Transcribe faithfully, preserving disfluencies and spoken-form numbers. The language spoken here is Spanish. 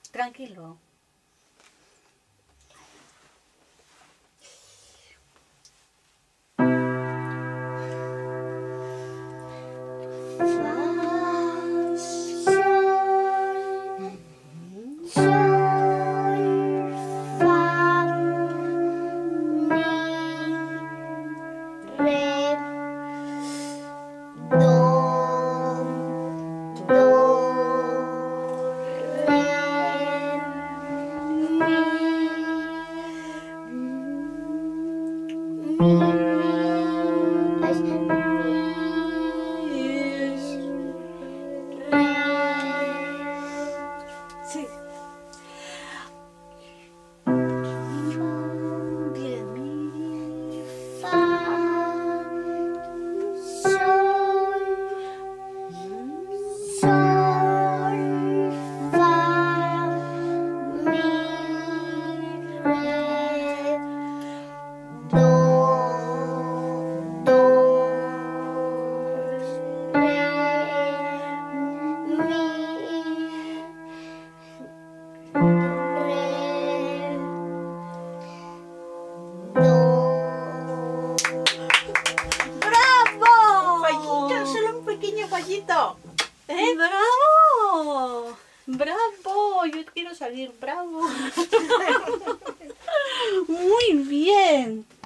Tranquilo. Sí. Bien, mi, fa, sol, sol, fa, mi, re, do, do, re, mi, ¡bravo! Un fallito, solo un pequeño fallito. ¿Eh? ¡Bravo! ¡Bravo! Yo quiero salir bravo. Muy bien.